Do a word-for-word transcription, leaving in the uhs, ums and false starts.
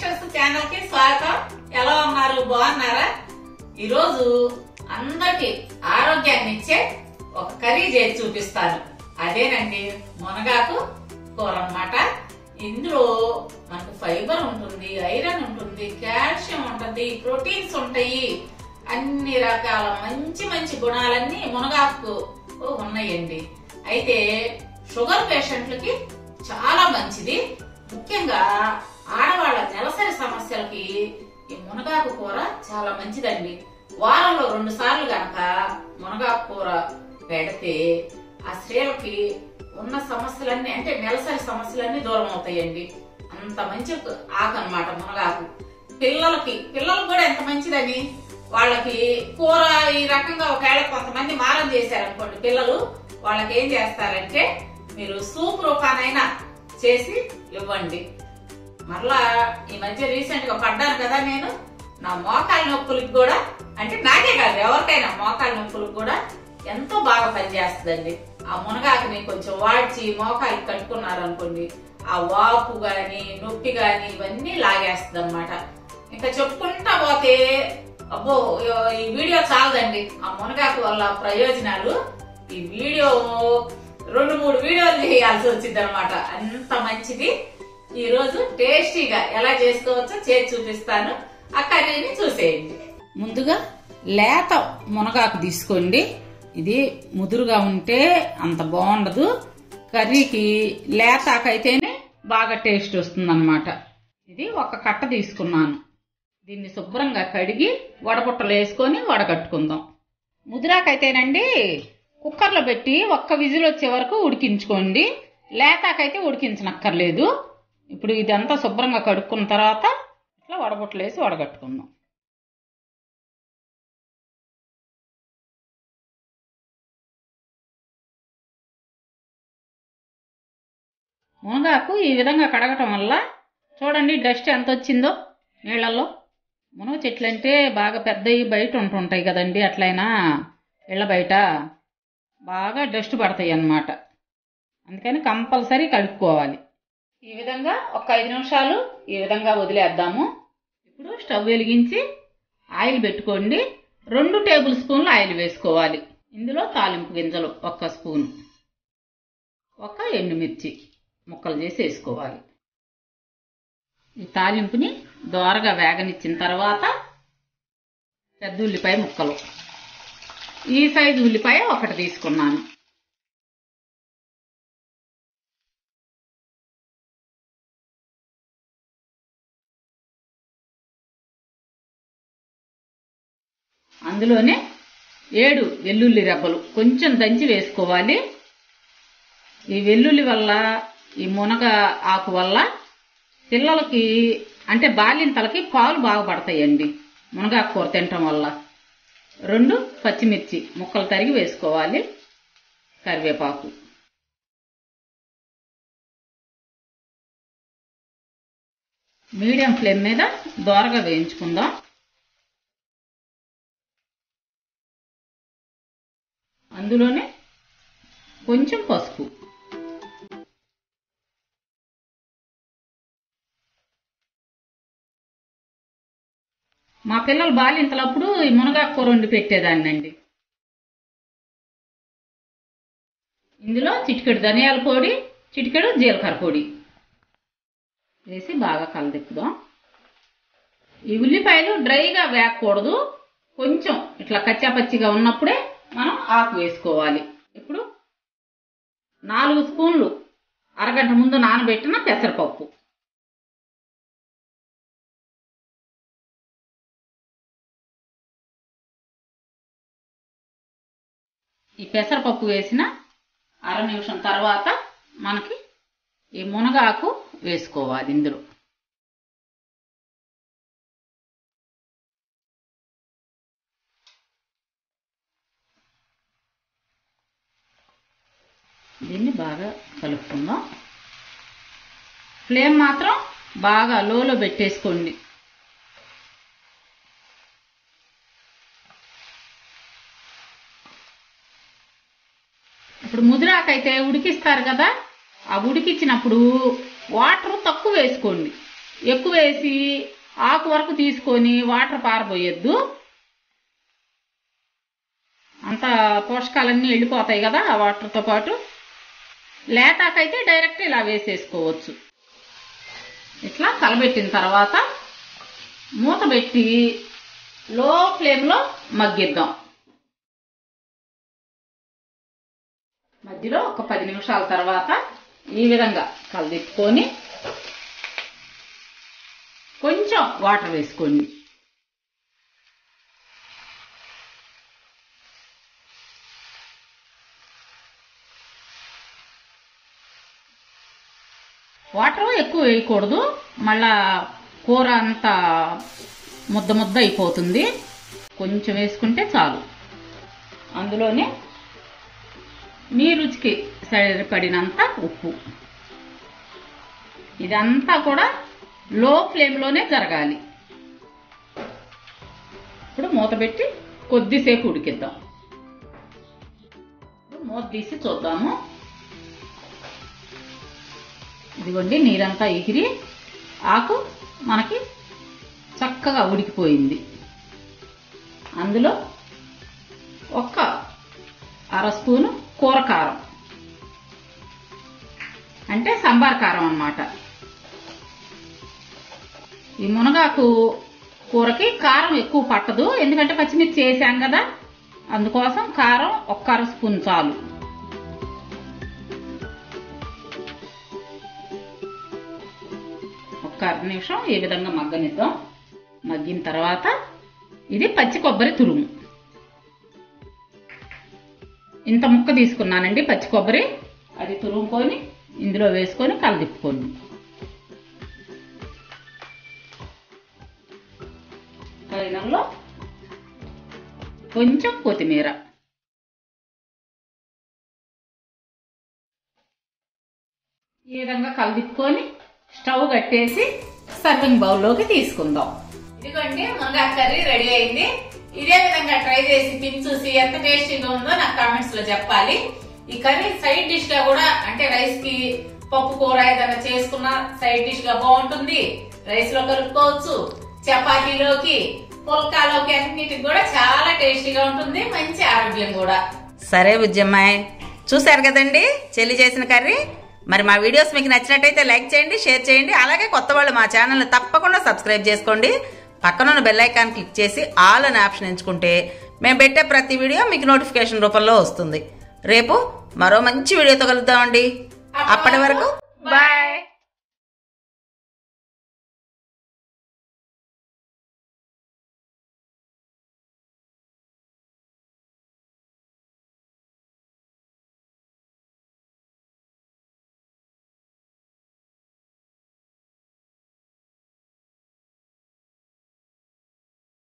Sisters channel కి స్వాగతం. ఎలా ఉన్నారు? బాగున్నారా? ఈ రోజు అందరికి ఆరోగ్యాన్ని ఇచ్చే ఒక కర్రీ చేసి చూపిస్తాను. అదేనండి మునగాకు కూర అన్నమాట. ఇందులో మనకు ఫైబర్ ఉంటుంది, ఐరన్ ఉంటుంది, కాల్షియం ఉంటుంది, ప్రోటీన్స్ ఉంటాయి. అన్ని రకాల మంచి మంచి గుణాలన్నీ మునగాకు ఉన్నాయండి. అయితే షుగర్ పేషెంట్లకి చాలా మంచిది. ముఖ్యంగా ఆడవాళ్ళ నెలసరి సమస్యలకి ఈ మునగాకు కూర చాలా మంచిదండి. వారంలో రెండు సార్లు గనక మునగాకు కూర పెడితే ఆ స్త్రీలకి ఉన్న సమస్యలన్నీ అంటే నెలసరి సమస్యలన్నీ దూరం అవుతాయండి. అంత మంచి ఆకు అన్నమాట మునగాకు. పిల్లలకి పిల్లలకు కూడా ఎంత మంచిదని వాళ్ళకి కూర ఈ రకంగా ఒకవేళ కొంతమంది మారం చేశారనుకోండి పిల్లలు, వాళ్ళకి ఏం చేస్తారంటే మీరు సూప్ రూపానైనా చేసి ఇవ్వండి. మరలా ఈ మధ్య రీసెంట్ గా పడ్డాను కదా నేను, నా మోకాల నొప్పులకు కూడా, అంటే నాకే కాదు ఎవరికైనా మోకాల నొప్పులకు కూడా ఎంతో బాగా పనిచేస్తుందండి. ఆ మునగాకుని కొంచెం వాడ్చి మోకాలు కట్టుకున్నారు అనుకోండి, ఆ వాపు గాని నొప్పి గాని ఇవన్నీ లాగేస్తుంది అనమాట. ఇంకా చెప్పుకుంటా పోతే అబ్బో ఈ వీడియో చాలదండి. ఆ మునగాకు వల్ల ప్రయోజనాలు ఈ వీడియో రెండు మూడు వీడియోలు చేయాల్సి వచ్చింది అనమాట. అంత మంచిది. ఈ రోజు టేస్టీగా ఎలా చేసుకోవచ్చో చేసి చూపిస్తాను. ఆ కర్రీని చూసేయండి. ముందుగా లేత మునగాకు తీసుకోండి. ఇది ముదురుగా ఉంటే అంత బాగుండదు. కర్రీకి లేతాకైతేనే బాగా టేస్ట్ వస్తుంది అనమాట. ఇది ఒక కట్ట తీసుకున్నాను. దీన్ని శుభ్రంగా కడిగి వడబుట్టలు వేసుకొని వడగట్టుకుందాం. ముదురాకైతేనండి కుక్కర్లో పెట్టి ఒక్క విజిల్ వచ్చే వరకు ఉడికించుకోండి. లేతాకైతే ఉడికించనక్కర్లేదు. ఇప్పుడు ఇదంతా శుభ్రంగా కడుక్కున్న తర్వాత ఇట్లా వడబుట్టలు వేసి వడగట్టుకుందాం. మునగాకు ఈ విధంగా కడగటం వల్ల చూడండి డస్ట్ ఎంత వచ్చిందో నీళ్లలో. మునగ చెట్లు అంటే బాగా పెద్దవి బయట ఉంటుంటాయి కదండి, అట్లయినా ఇళ్ళ బయట బాగా డస్ట్ పడతాయి అన్నమాట. అందుకని కంపల్సరీ కడుక్కోవాలి. ఈ విధంగా ఒక ఐదు నిమిషాలు ఈ విధంగా వదిలేద్దాము. ఇప్పుడు స్టవ్ వెలిగించి ఆయిల్ పెట్టుకోండి. రెండు టేబుల్ స్పూన్లు ఆయిల్ వేసుకోవాలి. ఇందులో తాలింపు గింజలు ఒక్క స్పూన్, ఒక ఎండుమిర్చి ముక్కలు చేసి వేసుకోవాలి. ఈ తాలింపుని దోరగా వేగనిచ్చిన తర్వాత పెద్ద ఉల్లిపాయ ముక్కలు, ఈ సైజు ఉల్లిపాయ ఒకటి తీసుకున్నాను. అందులోనే ఏడు వెల్లుల్లి రెబ్బలు కొంచెం దంచి వేసుకోవాలి. ఈ వెల్లుల్లి వల్ల ఈ మునగ ఆకు వల్ల పిల్లలకి అంటే బాలింతలకి పాలు బాగా పడతాయండి మునగాకు కూర తినటం వల్ల. రెండు పచ్చిమిర్చి ముక్కలు తరిగి వేసుకోవాలి. కరివేపాకు, మీడియం ఫ్లేమ్ మీద దోరగా వేయించుకుందాం. అందులోనే కొంచెం పసుపు, మా పిల్లలు బాలింతలప్పుడు ఈ మునగాకు కూర వండి పెట్టేదాన్నండి. ఇందులో చిటికెడు ధనియాల పొడి, చిటికెడు జీలకర్ర పొడి వేసి బాగా కలదిప్పుదాం. ఈ ఉల్లిపాయలు డ్రైగా వేగకూడదు, కొంచెం ఇట్లా కచ్చాపచ్చిగా ఉన్నప్పుడే మనం ఆకు వేసుకోవాలి. ఇప్పుడు నాలుగు స్పూన్లు అరగంట ముందు నానబెట్టిన పెసరపప్పు, ఈ పెసరపప్పు వేసిన అర నిమిషం తర్వాత మనకి ఈ మునగాకు వేసుకోవాలి. ఇందులో దీన్ని బాగా కలుపుకుందాం. ఫ్లేమ్ మాత్రం బాగా లోలో పెట్టేసుకోండి. ఇప్పుడు ముదిరాకైతే ఉడికిస్తారు కదా, ఆ ఉడికించినప్పుడు వాటర్ తక్కువ వేసుకోండి. ఎక్కువ వేసి ఆకు వరకు తీసుకొని వాటర్ పారబోయొద్దు, అంత పోషకాలన్నీ వెళ్ళిపోతాయి కదా ఆ వాటర్తో పాటు. లేతాకైతే డైరెక్ట్ ఇలా వేసేసుకోవచ్చు. ఇట్లా కలబెట్టిన తర్వాత మూత పెట్టి లో ఫ్లేమ్లో మగ్గిద్దాం. మధ్యలో ఒక పది నిమిషాల తర్వాత ఈ విధంగా కలదిప్పుకొని కొంచెం వాటర్ వేసుకోండి. వాటర్ ఎక్కువ వేయకూడదు, మళ్ళా కూర అంతా ముద్ద ముద్ద అయిపోతుంది. కొంచెం వేసుకుంటే చాలు. అందులోనే మీ రుచికి సరిపడినంత ఉప్పు. ఇదంతా కూడా లో ఫ్లేమ్లోనే జరగాలి. ఇప్పుడు మూత పెట్టి కొద్దిసేపు ఉడికిద్దాం. మూత తీసి చూద్దాము. ఇదిగోండి, నీరంతా ఎగిరి ఆకు మనకి చక్కగా ఉడికిపోయింది. అందులో ఒక్క అర స్పూను కూర కారం, అంటే సాంబార్ కారం అన్నమాట. ఈ మునగాకు కూరకి కారం ఎక్కువ పట్టదు, ఎందుకంటే పచ్చిమిర్చి వేసాం కదా, అందుకోసం కారం ఒక్క అర స్పూన్ చాలు. ఒక్క అర నిమిషం ఈ విధంగా మగ్గనిద్దాం. మగ్గిన తర్వాత ఇది పచ్చి కొబ్బరి తురుము. ఇంత ముక్క తీసుకున్నానండి పచ్చి కొబ్బరి, అది తురుముకొని ఇందులో వేసుకొని కలదిప్పుకోండి. పైనలో కొంచెం కొత్తిమీర. ఈ విధంగా కలదిప్పుకొని స్టవ్ కట్టేసి సర్వింగ్ బౌల్లోకి తీసుకుందాం. ఇదిగోండి, మునగాకు కర్రీ రెడీ అయింది. ఇదే విధంగా ట్రై చేసి తిని చూసి ఎంత టేస్టీగా ఉందో నాకు కామెంట్స్ లో చెప్పాలి. ఈ కర్రీ సైడ్ డిష్ గా కూడా, అంటే రైస్ కి పప్పు కూర ఏదైనా చేసుకున్న సైడ్ డిష్ గా బాగుంటుంది. రైస్ లో కలుపుకోవచ్చు, చపాతీలోకి, పుల్కాలోకి, అన్నిటికి కూడా చాలా టేస్టీగా ఉంటుంది. మంచి ఆరోగ్యం కూడా. సరే బుజ్జమ్మాయి, చూసారు కదండి చెల్లి చేసిన కర్రీ. మరి మా వీడియోస్ మీకు నచ్చినట్టయితే లైక్ చేయండి, షేర్ చేయండి. అలాగే కొత్త వాళ్ళు మా ఛానల్ని తప్పకుండా సబ్స్క్రైబ్ చేసుకోండి. పక్కనున్న బెల్ ఐకాన్ క్లిక్ చేసి ఆల్ అనే ఆప్షన్ ఎంచుకుంటే మేము పెట్టే ప్రతి వీడియో మీకు నోటిఫికేషన్ రూపంలో వస్తుంది. రేపు మరో మంచి వీడియోతో కలుద్దామండి. అప్పటి వరకు బాయ్.